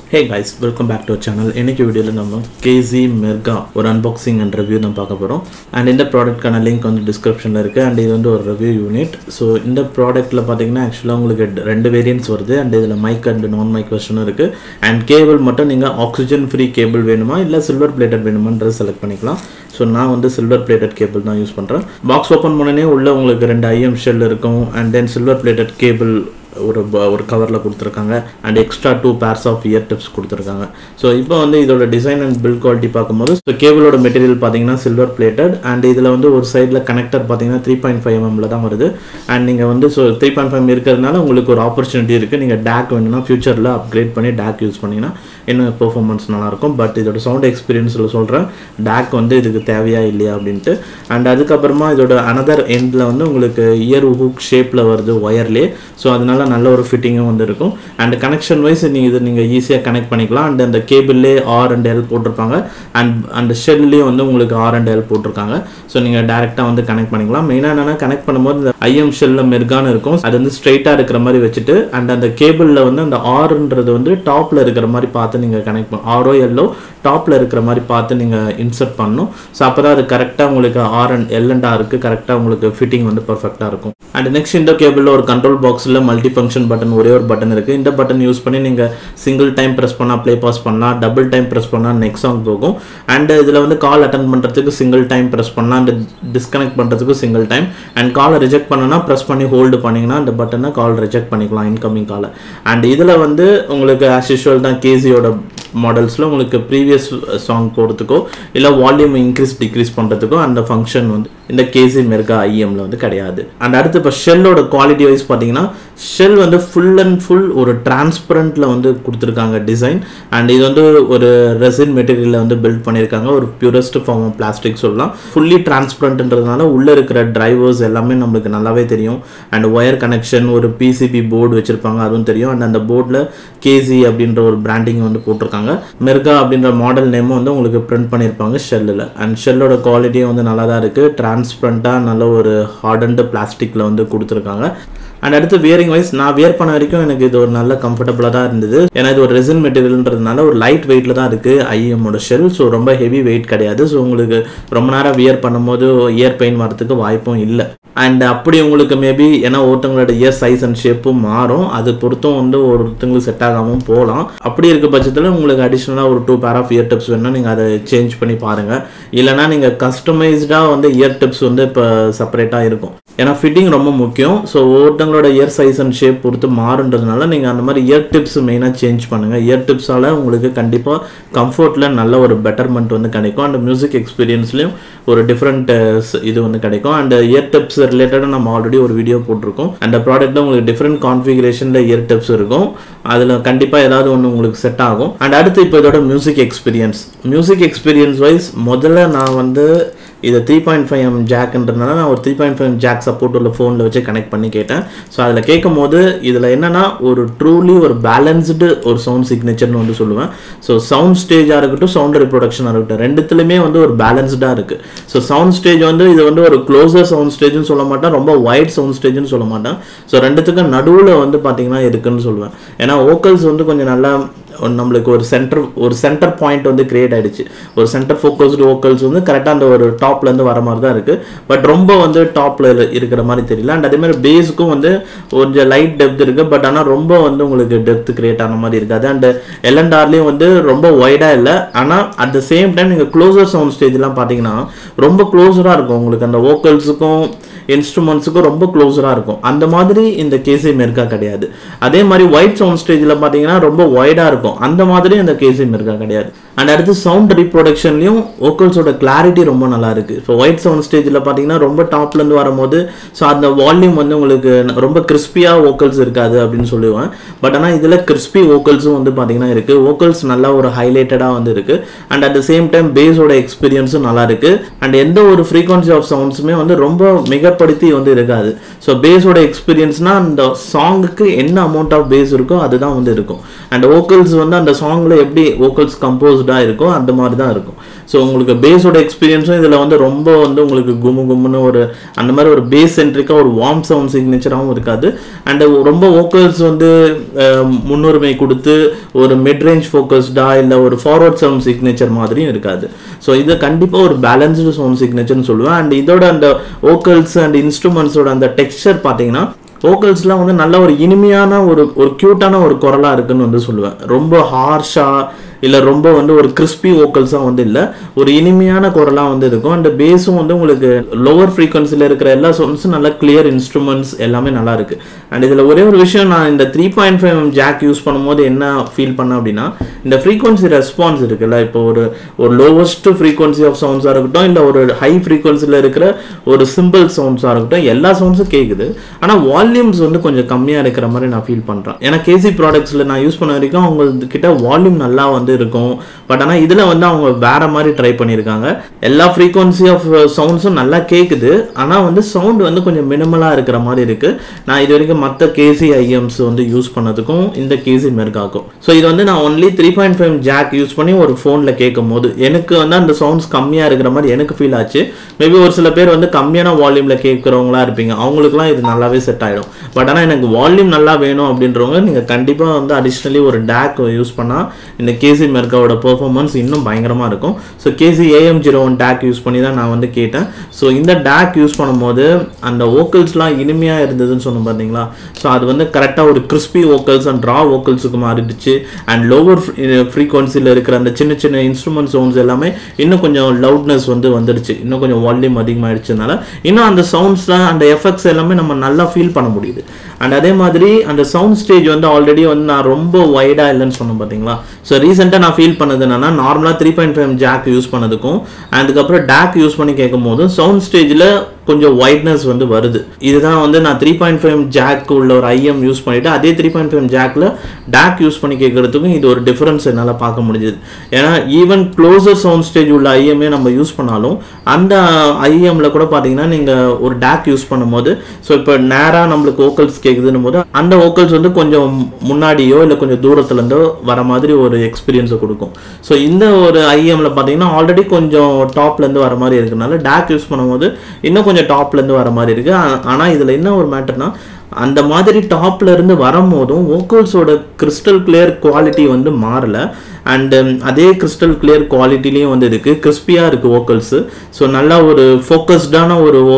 Hey guys, welcome back to our channel. இன்னைக்கு வீடியோல நம்ம KZ-Merga ஒரு unboxing and review தான் பார்க்க போறோம். And இந்த ப்ராடக்ட்கான லிங்க் வந்து டிஸ்கிரிப்ஷன்ல இருக்கு. And இது வந்து ஒரு ரிவ்யூ யூனிட். So இந்த ப்ராடக்ட்ல பாத்தீங்கன்னா एक्चुअली உங்களுக்கு ரெண்டு வேரியன்ட்ஸ் வருது. And இதுல மைக் and நான் மைக் வெர்ஷனும் இருக்கு. And கேபிள் மட்டும் நீங்க ஆக்ஸிஜன் ஃப்ரீ கேபிள் வேணுமா இல்ல சில்வர் பிளேட்டட் வேணுமான்றத செலக்ட் பண்ணிக்கலாம். So நான் வந்து சில்வர் பிளேட்டட் கேபிள் தான் யூஸ் பண்றேன். பாக்ஸ் ஓபன் பண்ணனே உள்ள உங்களுக்கு ரெண்டு IEM ஷெல் இருக்கும். And then silver plated cable ஒரு கவர்ல கொடுத்திருக்காங்க and extra 2 pairs of ear tips கொடுத்திருக்காங்க. So இப்போ வந்து இதோட டிசைன் and build quality பாக்கும்போது so கேபிளோட மெட்டீரியல் பாத்தீங்கன்னா சில்வர் பிளேட்டட் and இதுல வந்து ஒரு சைடுல கனெக்டர் பாத்தீங்கன்னா 3.5 mm ல தான் வருது and நீங்க வந்து so 3.5 இருக்குறதுனால உங்களுக்கு ஒரு opportunity இருக்கு. நீங்க DAC வேணும்னா ஃபியூச்சர்ல அப்கிரேட் பண்ணி DAC யூஸ் பண்ணீங்கன்னா இன்னும் பெர்ஃபார்மன்ஸ் நல்லா இருக்கும். பட் இதோட சவுண்ட் எக்ஸ்பீரியன்ஸ்ல சொல்றேன் DAC வந்து இதுக்கு தேவையா இல்லையா அப்படினு. and அதுக்கு அப்புறமா இதோட another endல வந்து உங்களுக்கு இயர் ஹூக் ஷேப்ல வருது வயர்லே. so அதனால நல்ல ஒரு ஃபிட்டிங்கும் வந்து இருக்கும் and கனெக்ஷன் வைஸ் நீங்க ஈஸியா கனெக்ட் பண்ணிக்கலாம். and அந்த கேபிள்லே R and L போட்டுருப்பாங்க and அந்த ஷெல்லே வந்து உங்களுக்கு R and L போட்டுருக்காங்க. so நீங்க டைரக்ட்டா வந்து கனெக்ட் பண்ணிக்கலாம். மெயினா என்னன்னா கனெக்ட் பண்ணும்போது இந்த IEM ஷெல்ல மெர்கான் இருக்கும். அது வந்து ஸ்ட்ரைட்டா இருக்கிற மாதிரி வச்சிட்டு and அந்த கேபிள்ல வந்து அந்த Rன்றது வந்து டாப்ல இருக்கிற மாதிரி பார்த்து நீங்க கனெக்ட் பண்ண R O L டாப்ல இருக்கிற மாதிரி பார்த்து நீங்க இன்சர்ட் பண்ணனும். சோ அப்பதான் அது கரெக்ட்டா உங்களுக்கு R and L and R க்கு கரெக்ட்டா உங்களுக்கு ஃபிட்டிங் வந்து பெர்ஃபெக்ட்டா இருக்கும். and next இந்த கேபிள்ல ஒரு கண்ட்ரோல் பாக்ஸ்ல மல்டி ஃபங்க்ஷன் பட்டன் ஒரே ஒரு பட்டன் இருக்கு. இந்த பட்டன் யூஸ் பண்ணி நீங்க சிங்கிள் டைம் பிரஸ் பண்ணா ப்ளே பாஸ் பண்ணலாம், டபுள் டைம் பிரஸ் பண்ணா நெக்ஸ்ட் சாங் போகும். and இதுல வந்து கால் அட்டெண்ட் பண்றதுக்கு சிங்கிள் டைம் பிரஸ் பண்ணலாம், and டிஸ்கனெக்ட் பண்றதுக்கு single time, and call reject பண்ணனா பிரஸ் பண்ணி ஹோல்ட் பண்ணீங்கனா அந்த பட்டனை கால் ரிஜெக்ட் பண்ணிக்கலாம் இன்கமிங் கால். and இதுல வந்து உங்களுக்கு as usual தான் KZ ஓட மாடல்ஸ்ல உங்களுக்கு previous song போடுறதுக்கோ இல்ல வால்யூம் இன்கிரீஸ் டிக்ரீஸ் பண்றதுக்கோ அந்த ஃபங்க்ஷன் வந்து இந்த KZ-Merga IEM ல வந்து கிடையாது. and அடுத்து இப்ப ஷெல்லோட குவாலிட்டி வைஸ் பாத்தீங்கன்னா ஷெல் வந்து ஃபுல் அண்ட் ஃபுல் ஒரு டிரான்ஸ்பரண்ட்ல வந்து கொடுத்திருக்காங்க டிசைன். and இது வந்து ஒரு ரெசின் மெட்டீரியல்ல வந்து பில்ட் பண்ணிருக்காங்க. ஒரு பியூரஸ்ட் ஃபார்ம் ஆஃப் பிளாஸ்டிக் சொல்லலாம். ஃபுல்லி டிரான்ஸ்பரண்ட்ன்றதுனால உள்ள இருக்கிற டிரைவர்ஸ் எல்லாமே நமக்கு நல்லாவே தெரியும். and வயர் கனெக்ஷன் ஒரு PCB போர்டு வச்சிருப்பாங்க அதுவும் தெரியும். and அந்த போர்டுல KZ அப்படின்ற ஒரு பிராண்டிங் வந்து போட்டிருக்காங்க. மெர்கா அப்படின்ற மாடல் நேம் வந்து உங்களுக்கு பிரிண்ட் பண்ணிருப்பாங்க ஷெல்ல. and ஷெல்லோட குவாலிட்டியும் வந்து நல்லா தான் இருக்கு. டிரான்ஸ்பரண்டா நல்ல ஒரு ஹார்டன்ட் பிளாஸ்டிக்ல வந்து கொடுத்திருக்காங்க. and அடுத்து வியரிங் வைஸ் நான் வியர் பண்ண வரைக்கும் எனக்கு இது ஒரு நல்ல கம்ஃபர்டபுளா தான் இருந்தது. ஏன்னா இது ஒரு ரெசின் மெட்டீரியல்ன்றதுனால ஒரு லைட் வெயிட்ல தான் இருக்கு IEM ஓட ஷெல். ஸோ ரொம்ப ஹெவி வெயிட் கிடையாது. ஸோ உங்களுக்கு ரொம்ப நேரம் வியர் பண்ணும்போது இயர் பெயின் வரதுக்கு வாய்ப்பும் இல்லை. and அப்படி உங்களுக்கு மேபி ஏன்னா ஒருத்தவங்களோட இயர் சைஸ் அண்ட் ஷேப்பும் மாறும். அது பொறுத்தும் வந்து ஒருத்தங்களுக்கு செட் ஆகாமல் போகலாம். அப்படி இருக்க பட்சத்தில் உங்களுக்கு அடிஷ்னலாக ஒரு 2 pair of இயர் டிப்ஸ் வேணும்னா நீங்கள் அதை சேஞ்ச் பண்ணி பாருங்க. இல்லைனா நீங்கள் கஸ்டமைஸ்டாக வந்து இயர் டிப்ஸ் வந்து இப்போ செப்பரேட்டாக இருக்கும். ஏன்னா ஃபிட்டிங் ரொம்ப முக்கியம். ஸோ ஒருத்தங்களோட இயர் சைஸ் அண்ட் ஷேப் பொறுத்து மாறுன்றதுனால நீங்கள் அந்த மாதிரி இயர் டிப்ஸ் மெயினாக சேஞ்ச் பண்ணுங்கள். இயர் டிப்ஸால் உங்களுக்கு கண்டிப்பாக கம்ஃபர்ட்டில் நல்ல ஒரு பெட்டர்மெண்ட் வந்து கிடைக்கும். அண்ட் மியூசிக் எக்ஸ்பீரியன்ஸ்லையும் ஒரு டிஃப்ரெண்ட் இது வந்து கிடைக்கும். அண்ட் இயர் டிப்ஸ் ரிலேட்டடாக நம்ம ஆல்ரெடி ஒரு வீடியோ போட்டிருக்கோம். அந்த ப்ராடக்ட்டில் உங்களுக்கு டிஃப்ரெண்ட் கான்ஃபிகரேஷனில் இயர் டிப்ஸ் இருக்கும். அதில் கண்டிப்பாக ஏதாவது ஒன்று உங்களுக்கு செட் ஆகும். அண்ட் அடுத்து இப்போ இதோட மியூசிக் எக்ஸ்பீரியன்ஸ் வைஸ் முதல்ல நான் வந்து இதை 3.5 mm ஜாக்ன்றதுனால நான் ஒரு 3.5 mm ஜாக் சப்போர்ட் உள்ள ஃபோனில் வச்சு கனெக்ட் பண்ணி கேட்டேன். ஸோ அதில் கேட்கும் போது இதில் என்னன்னா ஒரு ட்ரூலி ஒரு பேலன்ஸ்டு ஒரு சவுண்ட் சிக்னேச்சர்னு வந்து சொல்லுவேன். ஸோ சவுண்ட் ஸ்டேஜாக இருக்கட்டும் சவுண்ட் ரிப்ரொடக்ஷனாக இருக்கட்டும் ரெண்டுத்துலையுமே வந்து ஒரு பேலன்ஸ்டாக இருக்குது. ஸோ சவுண்ட் ஸ்டேஜ் வந்து இது வந்து ஒரு க்ளோசர் சவுண்ட் ஸ்டேஜ்னு சொல்ல மாட்டேன், ரொம்ப வைட் சவுண்ட் ஸ்டேஜ்னு சொல்ல மாட்டேன். ஸோ ரெண்டுத்துக்கும் நடுவில் வந்து பார்த்தீங்கன்னா இருக்குன்னு சொல்லுவேன். ஏன்னா வோக்கல்ஸ் வந்து கொஞ்சம் நல்லா நம்மளுக்கு ஒரு சென்டர் பாயிண்ட் வந்து கிரியேட் ஆயிடுச்சு. ஒரு சென்டர் ஃபோக்கஸ்டு வோக்கல்ஸ் வந்து கரெக்டாக அந்த ஒரு டாப்ல இருந்து வர மாதிரி தான் இருக்கு. பட் ரொம்ப வந்து டாப்ல இருக்கிற மாதிரி தெரியல. அண்ட் அதே மாதிரி பேஸுக்கும் வந்து கொஞ்சம் லைட் டெப்த் இருக்கு. பட் ஆனால் ரொம்ப வந்து உங்களுக்கு டெப்த் கிரியேட் ஆன மாதிரி இருக்காது. அண்ட் L&Rலையும் வந்து ரொம்ப வைடா இல்லை. ஆனால் அட் த சேம் டைம் நீங்கள் க்ளோசர் சவுண்ட் ஸ்டேஜ்லாம் பார்த்தீங்கன்னா ரொம்ப க்ளோஸராக இருக்கும். உங்களுக்கு அந்த வோக்கல்ஸுக்கும் இன்ஸ்ட்ருமெண்ட்ஸுக்கும் ரொம்ப க்ளோஸராக இருக்கும். அந்த மாதிரி இந்த KZ-Merga கிடையாது. அதே மாதிரி ஒயிட் சவுண்ட் ஸ்டேஜில் பார்த்தீங்கன்னா ரொம்ப வைடாக இருக்கும். அந்த மாதிரி இந்த KZ-Merga கிடையாது. அண்ட் அடுத்து சவுண்ட் ரீப்ரொடக்ஷன்லையும் வோக்கல்ஸோட கிளாரிட்டி ரொம்ப நல்லா இருக்கு. ஸோ ஒயிட் சவுண்ட் ஸ்டேஜில் பார்த்தீங்கன்னா ரொம்ப டாப்லேருந்து வரும்போது ஸோ அந்த வால்யூம் வந்து உங்களுக்கு ரொம்ப கிறிஸ்பியாக வோக்கல்ஸ் இருக்காது அப்படின்னு சொல்லுவேன். பட் ஆனால் இதில் கிறிஸ்பி வோக்கல்ஸும் வந்து பார்த்தீங்கன்னா இருக்கு. வோக்கல்ஸ் நல்லா ஒரு ஹைலைட்டடாக வந்து இருக்கு. And at the same time பேஸோட எக்ஸ்பீரியன்ஸும் நல்லா இருக்கு. அண்ட் எந்த ஒரு ஃப்ரீக்வன்சி ஆஃப் சவுண்ட்ஸுமே வந்து ரொம்ப மிகப்படுத்தி வந்து இருக்காது. ஸோ பேஸோட எக்ஸ்பீரியன்ஸ்னா அந்த சாங்குக்கு என்ன அமௌண்ட் ஆஃப் பேஸ் இருக்கோ அதுதான் வந்து இருக்கும். அண்ட் வோக்கல்ஸ் வந்து அந்த சாங்ல எப்படி வோக்கல்ஸ் கம்போஸ்டு சப்டியூடாக இருக்கும் அந்த மாதிரி தான் இருக்கும். ஸோ உங்களுக்கு பேஸோட எக்ஸ்பீரியன்ஸும் இதில் வந்து ரொம்ப வந்து உங்களுக்கு கும்முன்னு ஒரு அந்த மாதிரி ஒரு பேஸ் சென்ட்ரிக்காக ஒரு வார்ம் சவுண்ட் சிக்னேச்சராகவும் இருக்காது. அண்ட் ரொம்ப வோக்கல்ஸ் வந்து முன்னுரிமை கொடுத்து ஒரு மிட் ரேஞ்ச் ஃபோக்கஸ்டாக இல்லை ஒரு ஃபார்வர்ட் சவுண்ட் சிக்னேச்சர் மாதிரியும் இருக்காது. ஸோ இது கண்டிப்பாக ஒரு பேலன்ஸ்டு சவுண்ட் சிக்னேச்சர்னு சொல்லுவேன். அண்ட் இதோட அந்த வோக்கல்ஸ் அண்ட் இன்ஸ்ட்ருமெண்ட்ஸோட அந்த டெக்ஸ்சர் பார்த்தீங்கன்னா வோக்கல்ஸ்லாம் வந்து நல்ல ஒரு இனிமையான ஒரு க்யூட்டான ஒரு குரலாக இருக்குன்னு வந்து சொல்லுவேன். ரொம்ப ஹார்ஷாக இல்லை ரொம்ப வந்து ஒரு கிறிஸ்பி வோக்கல்ஸாக வந்து இல்லை, ஒரு இனிமையான குரலாக வந்து இருக்கும். அண்ட் பேஸும் வந்து உங்களுக்கு லோவர் ஃப்ரீக்வன்சியில் இருக்கிற எல்லா சவுண்ட்ஸும் நல்லா கிளியர் இன்ஸ்ட்ருமெண்ட்ஸ் எல்லாமே நல்லா இருக்கு. அண்ட் இதில் ஒரே ஒரு விஷயம், நான் இந்த 3.5 ஜாக் யூஸ் பண்ணும்போது என்ன ஃபீல் பண்ணேன் அப்படின்னா, இந்த ஃப்ரீக்வன்சி ரெஸ்பான்ஸ் இருக்குல்ல, இப்போ ஒரு லோவஸ்ட் ஃப்ரீக்வன்சி ஆஃப் சவுண்ட்ஸாக இருக்கட்டும் இல்லை ஒரு ஹை ஃப்ரீக்வன்சியில் இருக்கிற ஒரு சிம்பிள் சவுண்ட்ஸாக இருக்கட்டும், எல்லா சவுண்ட்ஸும் கேட்குது. ஆனால் வால்யூம்ஸ் வந்து கொஞ்சம் கம்மியாக இருக்கிற மாதிரி நான் ஃபீல் பண்ணுறேன். ஏன்னா கேசி ப்ராடக்ட்ஸில் நான் யூஸ் பண்ண வரைக்கும் அவங்கக்கிட்ட வால்யூம் நல்லா வந்து இருக்கும். பட் ஆனால் இதில் வந்து அவங்க வேற மாதிரி ட்ரை பண்ணியிருக்காங்க. எல்லா ஃப்ரீக்வன்சி ஆஃப் சவுண்ட்ஸும் நல்லா கேட்குது, ஆனால் வந்து சவுண்ட் வந்து கொஞ்சம் மினிமலாக இருக்கிற மாதிரி இருக்கு. நான் இது வரைக்கும் மற்ற கேசி ஐஎம்ஸ் வந்து யூஸ் பண்ணதுக்கும் இந்த கேசி மெர்காக்கும். ஸோ இது வந்து நான் ஒன்லி 3.5 ஜாக் யூஸ் பண்ணி ஒரு ஃபோனில் கேட்கும் போது எனக்கு வந்து அந்த சவுண்ட்ஸ் கம்மியாக இருக்கிற மாதிரி எனக்கு ஃபீல் ஆச்சு. மேபி ஒரு சில பேர் வந்து கம்மியான வால்யூமில் கேட்குறவங்களா இருப்பீங்க, அவங்களுக்குலாம் இது நல்லாவே செட் ஆகிடும். பட் ஆனால் எனக்கு வால்யூம் நல்லா வேணும் அப்படின்றவங்க நீங்கள் கண்டிப்பாக வந்து அடிஷ்னலி ஒரு டேக் யூஸ் பண்ணால் இந்த கேசி மெர்காவோட பெர்ஃபார்மன்ஸ் இன்னும் பயங்கரமாக இருக்கும். ஸோ KZ-AM01 டேக் யூஸ் பண்ணி தான் நான் வந்து கேட்டேன். ஸோ இந்த டேக் யூஸ் பண்ணும்போது அந்த வோக்கல்ஸ்லாம் இனிமையாக இருந்ததுன்னு சொன்னோம் பார்த்தீங்களா. ஸோ அது வந்து கரெக்டாக ஒரு கிறிஸ்பி வோக்கல்ஸ் அண்ட் ரா வோக்கல்ஸுக்கு மாறிடுச்சு. அண்ட் லோவர் ஃப்ரீக்வன்சியில் இருக்கிற அந்த சின்ன சின்ன இன்ஸ்ட்ருமெண்ட் சவுண்ட்ஸ் எல்லாமே இன்னும் கொஞ்சம் லவுட்னஸ் வந்து வந்துடுச்சு, இன்னும் கொஞ்சம் வால்யூம் அதிகமாகிடுச்சதுனால இன்னும் அந்த சவுண்ட்ஸ்லாம் அந்த எஃபெக்ட்ஸ் எல்லாமே நம்ம நல்லா ஃபீல் பண்ண முடியுது. அண்ட் அதே மாதிரி அந்த சவுண்ட் ஸ்டேஜ் வந்து ஆல்ரெடி வந்து நான் ரொம்ப வைடாக இல்லைன்னு சொன்னேன் பார்த்தீங்களா. ஸோ ரீசெண்டாக நான் ஃபீல் பண்ணது என்னன்னா, நார்மலாக 3.5 ஜாக் யூஸ் பண்ணதுக்கும் அதுக்கப்புறம் டேக் யூஸ் பண்ணி கேட்கும் போதும் சவுண்ட் ஸ்டேஜில் கொஞ்சம் வைட்னஸ் வந்து வருது. இதுதான் வந்து நான் 3.5 ஜாக் உள்ள ஒரு ஐஎம் யூஸ் பண்ணிவிட்டு அதே 3.5 ஜாக்கில் டேக் யூஸ் பண்ணி கேட்குறதுக்கும் இது ஒரு டிஃப்ரென்ஸ் என்னால் பார்க்க முடிஞ்சுது. ஏன்னா ஈவன் க்ளோசர் சவுண்ட் ஸ்டேஜ் உள்ள ஐஎம்ஏ நம்ம யூஸ் பண்ணாலும் அந்த ஐஎம்மில் கூட பார்த்தீங்கன்னா நீங்கள் ஒரு டேக் யூஸ் பண்ணும்போது, ஸோ இப்போ நேராக நம்மளுக்கு வோக்கல்ஸ் கேட்குதுன்னும் போது அந்த வோக்கல்ஸ் வந்து கொஞ்சம் முன்னாடியோ இல்லை கொஞ்சம் தூரத்துலேருந்தோ வர மாதிரி ஒரு எக்ஸ்பீரியன்ஸை கொடுக்கும். ஸோ இந்த ஒரு ஐஎம்மில் பார்த்தீங்கன்னா ஆல்ரெடி கொஞ்சம் டாப்லேருந்து வர மாதிரி இருக்கிறதுனால டேக் யூஸ் பண்ணும்போது இன்னும் கொஞ்சம் டாப்லேருந்து வர மாதிரி இருக்கு. ஆனால் இதில் என்ன ஒரு மேட்டர்னா, அந்த மாதிரி டாப்ல இருந்து வரும்போதும் வோக்கல்ஸோட கிறிஸ்டல் கிளியர் குவாலிட்டி வந்து மாறல. அண்ட் அதே கிறிஸ்டல் கிளியர் குவாலிட்டிலையும் வந்து இருக்கு, கிறிஸ்பியாக இருக்குது வோக்கல்ஸு. ஸோ நல்லா ஒரு ஃபோக்கஸ்டான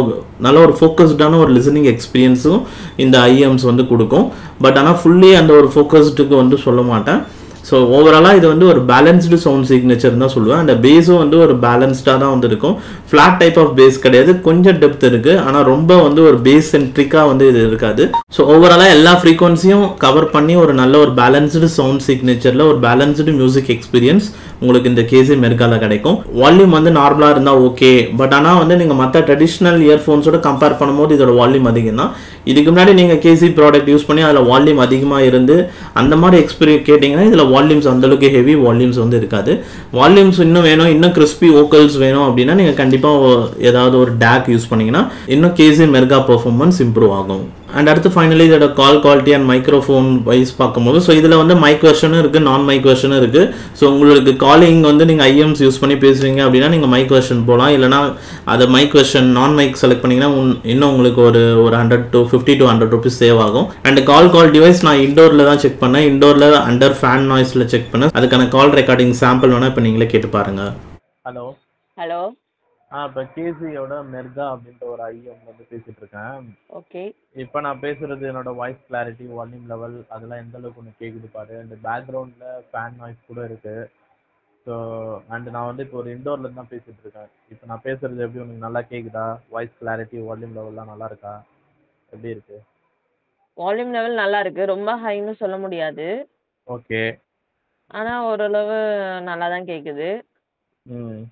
ஒரு லிசனிங் எக்ஸ்பீரியன்ஸும் இந்த ஐஎம்ஸ் வந்து கொடுக்கும். பட் ஆனால் ஃபுல்லி அந்த ஒரு ஃபோக்கஸ்டுக்கு வந்து சொல்ல மாட்டேன். ஸோ ஓவராலாக இது வந்து ஒரு பேலன்ஸ்டு சவுண்ட் சிக்னேச்சர் தான் சொல்லுவேன். அந்த பேஸும் வந்து ஒரு பேலன்ஸ்டாக தான் வந்து இருக்கும். ஃப்ளாட் டைப் ஆஃப் பேஸ் கிடையாது, கொஞ்சம் டெப்த் இருக்குது, ஆனால் ரொம்ப வந்து ஒரு பேஸ் சென்ட்ரிக்காக வந்து இது இருக்காது. ஸோ ஓவராலாக எல்லா ஃப்ரீக்வன்சியும் கவர் பண்ணி ஒரு நல்ல ஒரு பேலன்ஸ்டு சவுண்ட் சிக்னேச்சரில் ஒரு பேலன்ஸ்டு மியூசிக் எக்ஸ்பீரியன்ஸ் உங்களுக்கு இந்த KZ-Mergaவில் கிடைக்கும். வால்யூம் வந்து நார்மலாக இருந்தால் ஓகே, பட் ஆனால் வந்து நீங்கள் மற்ற ட்ரெடிஷ்னல் இயர்ஃபோன்ஸோட கம்பேர் பண்ணும்போது இதோட வால்யூம் அதிகம் தான். இதுக்கு முன்னாடி நீங்கள் KZ ப்ராடக்ட் யூஸ் பண்ணி அதில் வால்யூம் அதிகமாக இருந்து அந்த மாதிரி கேட்டிங்கன்னா இதில் வால்யூம்ஸ் அந்தளவுக்கு ஹெவி வால்யூம்ஸ் வந்து இருக்காது. வால்யூம்ஸ் இன்னும் வேணும், இன்னும் கிறிஸ்பி வோக்கல்ஸ் வேணும் அப்படின்னா நீங்கள் கண்டிப்பாக ஏதாவது ஒரு டேக் யூஸ் பண்ணிங்கன்னா இன்னும் KZ-Merga பெர்ஃபார்மன்ஸ் இம்ப்ரூவ் ஆகும். அண்ட் அடுத்து ஃபைனலி இதோட call quality and microphone wise பார்க்கும்போது, ஸோ இதில் வந்து மைக் வெர்ஷனும் இருக்குது, நான் மைக் வெர்ஷனும் இருக்குது. ஸோ உங்களுக்கு காலிங் வந்து நீங்கள் ஐஎம்ஸ் யூஸ் பண்ணி பேசுவீங்க அப்படின்னா நீங்கள் மைக் வெர்ஷன் போகலாம். இல்லைனா அதை mic version non mic select பண்ணிங்கன்னா இன்னும் உங்களுக்கு ஒரு 50 to 100 rupees சேவ் ஆகும். அண்ட் கால் குவாலிட்டி வைஸ் நான் இண்டோரில் தான் செக் பண்ணேன், இண்டோரில் அண்டர் ஃபேன் நாய்ஸில் செக் பண்ணேன். அதுக்கான கால் ரெக்கார்டிங் சாம்பிள் வேணால் இப்போ நீங்களே கேட்டு பாருங்கள். Hello hello. இப்போ KZ-யோட மெர்கா அப்படின்ற ஒரு ஐஎம் வந்து பேசிட்டு இருக்கேன். ஓகே. இப்போ நான் பேசுறது என்னோட வாய்ஸ் கிளாரிட்டி, வால்யூம் லெவல் அதெல்லாம் எந்த அளவுக்கு ஒன்று கேட்குது பாரு. அண்ட் பேக்ரவுண்டில் ஃபேன் நாய்ஸ் கூட இருக்கு. ஸோ அண்ட் நான் வந்து இப்போ ஒரு இண்டோர்ல தான் பேசிட்டு இருக்கேன். இப்போ நான் பேசுறது எப்படி உனக்கு நல்லா கேட்குதா? வாய்ஸ் கிளாரிட்டி, வால்யூம் லெவல்லாம் நல்லா இருக்கா? எப்படி இருக்கு? வால்யூம் லெவல் நல்லா இருக்கு, ரொம்ப ஹைன்னு சொல்ல முடியாது. ஓகே. ஆனா ஓரளவு நல்லா தான் கேக்குது. ம்.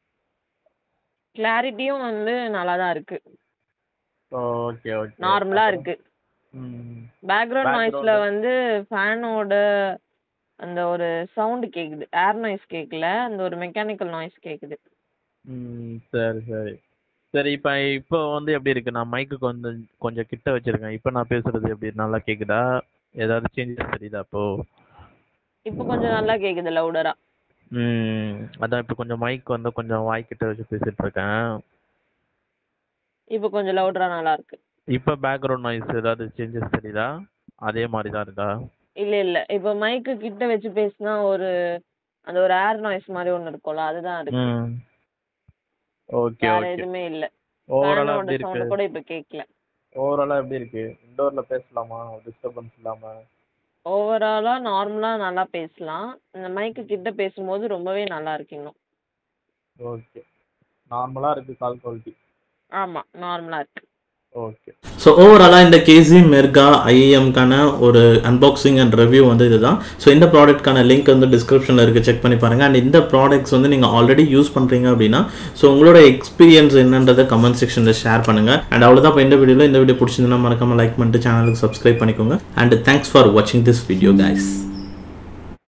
கிளாரிட்டியும் வந்து நல்லா தான் இருக்கு. Okay okay. நார்மலா இருக்கு. பேக்ரவுண்ட் நாய்ஸ்ல வந்து ஃபேனோட அந்த ஒரு சவுண்ட் கேக்குது, ஏர் நாய்ஸ் கேட்கல, அந்த ஒரு மெக்கானிக்கல் நாய்ஸ் கேக்குது. சரி சரி சரி. இப்போ வந்து எப்படி இருக்கு? நான் மைக்கு வந்து கொஞ்சம் கிட்ட வச்சிருக்கேன். இப்போ நான் பேசுறது எப்படி நல்லா கேக்குதா? ஏதாவது சேஞ்சஸ் தெரியுதா இப்போ? இப்போ கொஞ்சம் நல்லா கேக்குது, லவுடரா. அதான் இப்போ கொஞ்சம் மைக் வந்து கொஞ்சம் வாய்க்கிட்ட வச்சு பேசிட்டு இருக்கேன். இப்போ கொஞ்சம் லவுடரா நல்லா இருக்கு. இப்போ பேக்ரவுண்ட் நாய்ஸ் ஏதாவது சேஞ்சஸ் தெரியுதா? அதே மாதிரி தான் இருக்கா? இல்ல இப்போ மைக்கு கிட்ட வச்சு பேசினா அந்த ஒரு ஏர் நாய்ஸ் மாதிரி ஒன்று இருக்கும்ல, அதுதான் இருக்கு. ஓகே வேற ஓகே. எதுவுமே இல்ல. ஓவராலா ஃபேனோட எப்படி இருக்கு? சவுண்ட் கூட இப்போ கேட்கல. ஓவராலா எப்படி இருக்கு? இன்டோர்ல பேசலாமா டிஸ்டர்பன்ஸ் இல்லாம? ஓவராலா நார்மலா நல்லா பேசலாம். இந்த மைக்கு கிட்ட பேசும்போது ரொம்பவே நல்லா இருக்கு இன்னும். ஓகே. நார்மலா இருக்கு கால் குவாலிட்டி. ஆமா, நார்மலா இருக்கு. ஓகே. ஸோ ஓவராலாக இந்த KZ-Merga IEM-க்கான ஒரு அன்பாக்சிங் அண்ட் ரிவ்யூ வந்து இதுதான். ஸோ இந்த ப்ராடக்ட்கான லிங்க் வந்து டிஸ்கிரிப்ஷனில் இருக்குது, செக் பண்ணி பாருங்கள். அண்ட் இந்த ப்ராடக்ட்ஸ் வந்து நீங்கள் ஆல்ரெடி யூஸ் பண்ணுறீங்க அப்படின்னா ஸோ உங்களோட எக்ஸ்பீரியன்ஸ் என்னன்றதை கமெண்ட் செக்ஷனில் ஷேர் பண்ணுங்கள். அண்ட் அவ்வளோதான் இப்போ இந்த வீடியோ பிடிச்சிருந்தா மறக்காமல் லைக் பண்ணிட்டு சேனலுக்கு சப்ஸ்கிரைப் பண்ணிக்கோங்க. அண்ட் தேங்க்ஸ் ஃபார் வாட்சிங் திஸ் வீடியோ கைஸ்.